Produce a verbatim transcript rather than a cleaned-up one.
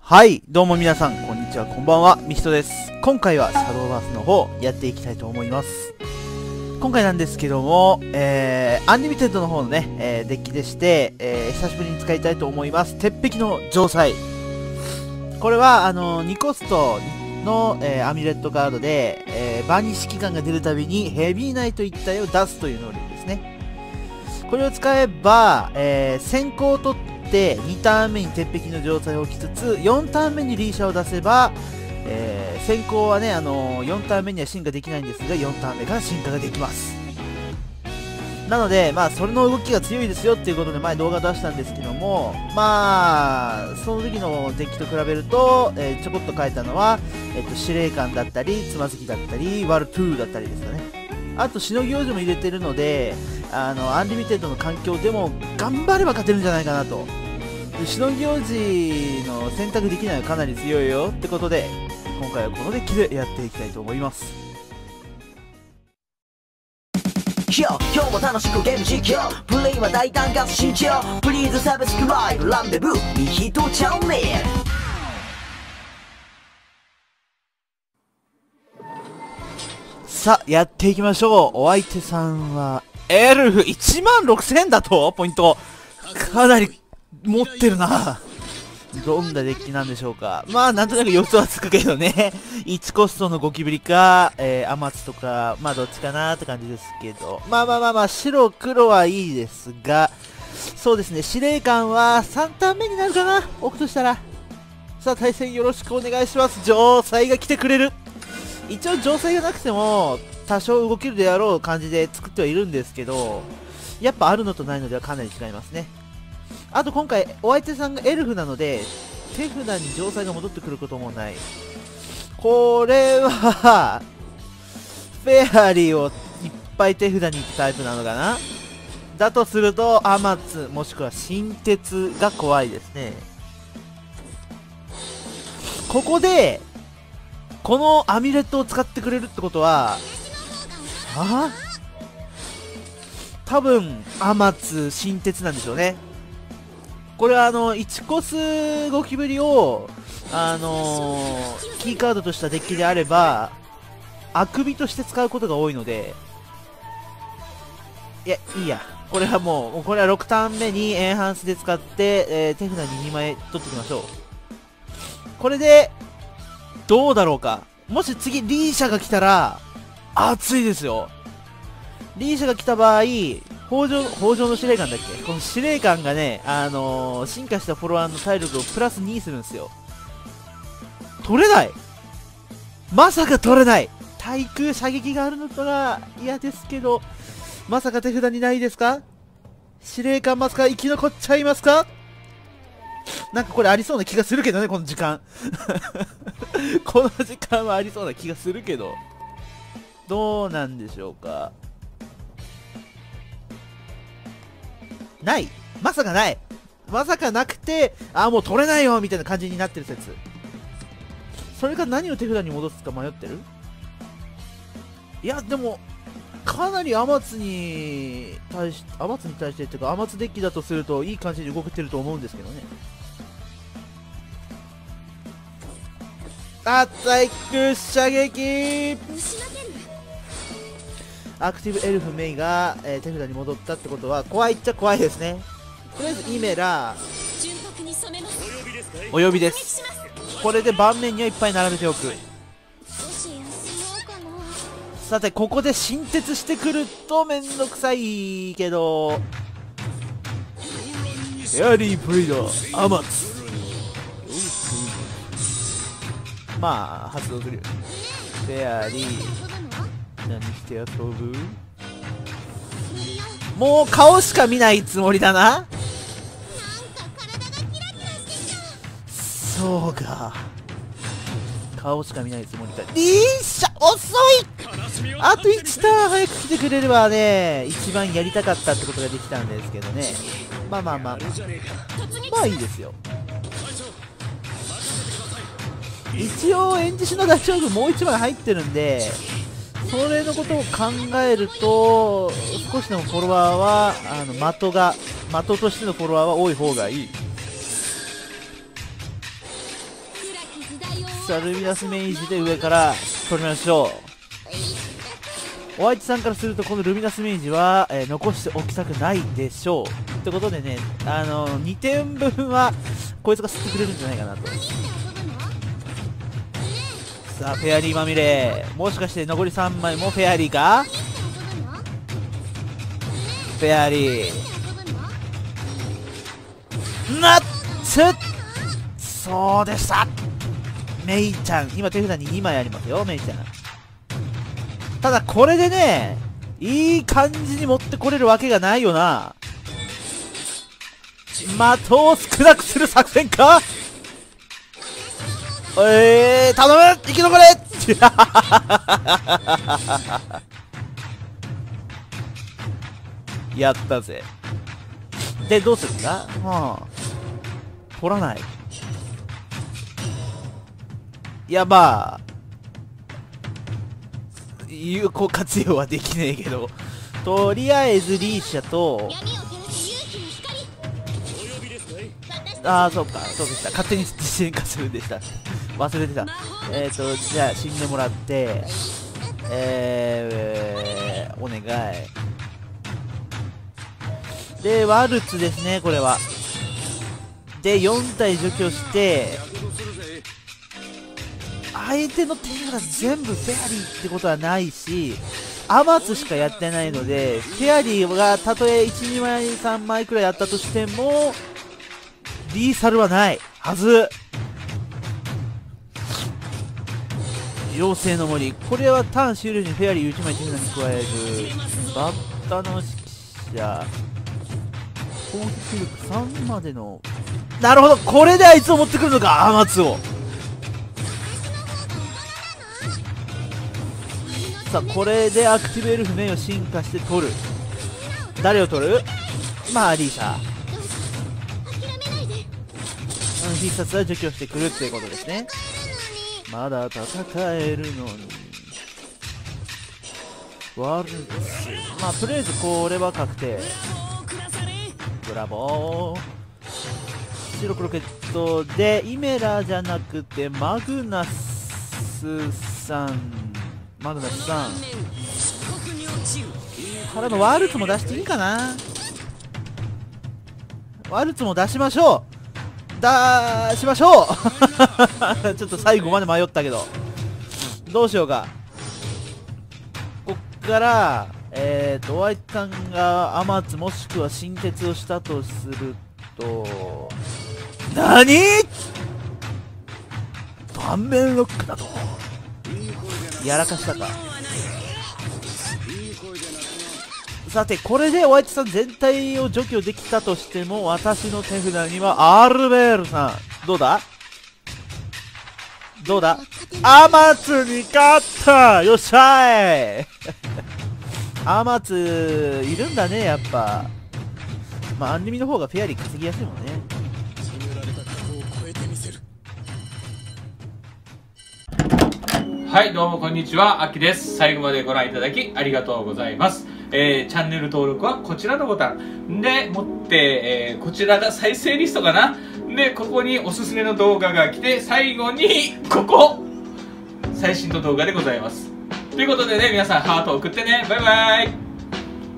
はい、どうも皆さん、こんにちは、こんばんは、ミヒトです。今回はシャドーバースの方、やっていきたいと思います。今回なんですけども、えー、アンリミテッドの方のね、えー、デッキでして、えー、久しぶりに使いたいと思います。鉄壁の城塞。これは、あの、にコストの、えー、アミュレットカードで、えー、バニッシュ期間が出るたびにヘビーナイト一体を出すという能力ですね。これを使えば、えー、先行を取ってにターン目に鉄壁の状態を置きつつよんターン目にリーシャを出せば、えー、先行はね、あのー、よんターン目には進化できないんですがよんターン目から進化ができます。なのでまあそれの動きが強いですよっていうことで前動画出したんですけども、まあその時のデッキと比べると、えー、ちょこっと変えたのは、えっと、司令官だったりつまずきだったりワルトゥーだったりですかね。あとしのぎ王子も入れてるので、あのアンリミテッドの環境でも頑張れば勝てるんじゃないかなと。でしのぎ王子の選択できないのはかなり強いよってことで、今回はこのデッキでやっていきたいと思います。 今日も楽しくゲーム実況、プレイは大胆かつ慎重、プリーズサブスクライブランデブーミヒトチャンネル。 さあやっていきましょう。お相手さんはエルフいちまんろくせんだとポイントかなり持ってるな。どんなデッキなんでしょうか。まあなんとなく予想はつくけどねいちコストのゴキブリか、えー、アマツとかまあどっちかなって感じですけど、まあまあまあまあ白黒はいいですが、そうですね、司令官はさんターン目になるかな、置くとしたら。さあ対戦よろしくお願いします。城塞が来てくれる。一応城塞がなくても多少動けるであろう感じで作ってはいるんですけど、やっぱあるのとないのではかなり違いますね。あと今回お相手さんがエルフなので手札に城塞が戻ってくることもない。これはフェアリーをいっぱい手札に行くタイプなのかな。だとするとアマツもしくは新鉄が怖いですね。ここでこのアミュレットを使ってくれるってことは、あ多分アマツ新鉄なんでしょうね。これはあのいちコスゴキブリをあのー、キーカードとしたデッキであればあくびとして使うことが多いので、いやいいや、これはもうこれはろくターン目にエンハンスで使って、えー、手札ににまい取っておきましょう。これでどうだろうか。もし次リーシャが来たら熱いですよ。リーシャが来た場合北条、北条の司令官だっけ、この司令官がね、あのー、進化したフォロワーの体力をプラスにするんですよ。取れない、まさか取れない。対空射撃があるのとは嫌ですけど、まさか手札にないですか。司令官まさか生き残っちゃいますか。なんかこれありそうな気がするけどね、この時間この時間はありそうな気がするけど、どうなんでしょうか。ない、まさかない、まさかなくて、ああもう取れないよみたいな感じになってる説。それか何を手札に戻すか迷ってる。いやでもかなりアマツに対しアマツに対してっていうかアマツデッキだとするといい感じに動けてると思うんですけどね。アタイク射撃、アクティブエルフメイが、えー、手札に戻ったってことは怖いっちゃ怖いですね。とりあえずイメラお呼びです。これで盤面にはいっぱい並べておく。さてここで新鉄してくるとめんどくさいけど、フェアリーブリーダーアマツ、まあ発動するよ。フェアリー何して遊ぶ。もう顔しか見ないつもりだな。そうか、顔しか見ないつもりだ。リーシャ遅い。あといちターン早く来てくれればね一番やりたかったってことができたんですけどね。まあまあまあまあいいですよ。一応エンジシの大将軍もういちまい入ってるんで、それのことを考えると少しでもフォロワーはあの的が的としてのフォロワーは多い方がいい。 さあルミナスメイジで上から取りましょう。お相手さんからするとこのルミナスメイジは、えー、残しておきたくないでしょう。ってことでね、あのー、にてんぶんはこいつが吸ってくれるんじゃないかなと。さあフェアリーまみれ、もしかして残りさんまいもフェアリーか。フェアリーなっつそうでした。メイちゃん今手札ににまいありますよ。メイちゃんただこれでねいい感じに持ってこれるわけがないよな。的を少なくする作戦か。えー、頼む生き残れやったぜ。でどうするんだ。はあ取らない。いやまあ有効活用はできねえけど、とりあえずリーシャとああそうかそうでした。勝手に進化するんでした。忘れてた。えっ、ー、とじゃあ死んでもらってえー、お願いでワルツですね。これはでよん体除去して相手の手札全部フェアリーってことはないしアマツしかやってないのでフェアリーがたとえいち、にまいさんまいくらいあったとしてもリーサルはないはず。妖精の森、これはターン終了時にフェアリーいちまい手札に加える。バッタの指揮者攻撃力さんまでの、なるほどこれであいつを持ってくるのか。アマツをさあこれでアクティブエルフ面を進化して取る。誰を取る。まあリーシャ、うん、必殺は除去してくるっていうことですね。まだ戦えるのにワルツ、まあとりあえずこれは確定。ブラボー。白黒ケットでイメラじゃなくてマグナスさんマグナスさんからのワルツも出していいかな。ワルツも出しましょう出しましょうちょっと最後まで迷ったけどどうしようか。こっからえーとお相手さんがアマツもしくは新鉄をしたとするとなに盤面ロックだとやらかしたか。さてこれでお相手さん全体を除去できたとしても私の手札にはアルベールさんどうだどうだアマツに勝ったよっしゃいアマツいるんだねやっぱ。まあアンリミの方がフェアリー稼ぎやすいもんね。 はいどうもこんにちは、あきです。最後までご覧いただきありがとうございます。えー、チャンネル登録はこちらのボタンでもって、えー、こちらが再生リストかな。でここにおすすめの動画が来て最後にここ最新の動画でございます。ということでね皆さんハート送ってね。バイバイ。